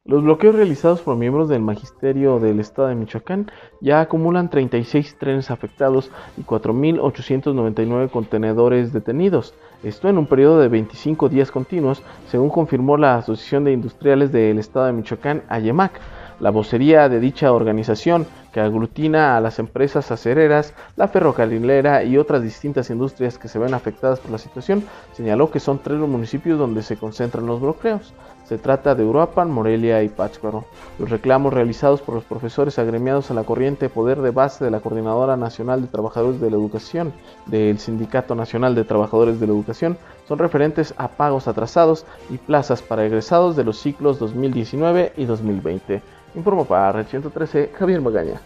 Los bloqueos realizados por miembros del Magisterio del Estado de Michoacán ya acumulan 36 trenes afectados y 4.899 contenedores detenidos. Esto en un periodo de 25 días continuos, según confirmó la Asociación de Industriales del Estado de Michoacán, AYEMAC. La vocería de dicha organización, que aglutina a las empresas acereras, la ferrocarrilera y otras distintas industrias que se ven afectadas por la situación, señaló que son 3 los municipios donde se concentran los bloqueos. Se trata de Uruapan, Morelia y Pátzcuaro. Los reclamos realizados por los profesores agremiados a la corriente Poder de Base de la Coordinadora Nacional de Trabajadores de la Educación del Sindicato Nacional de Trabajadores de la Educación son referentes a pagos atrasados y plazas para egresados de los ciclos 2019 y 2020. Informo para Red 113, Javier Magaña.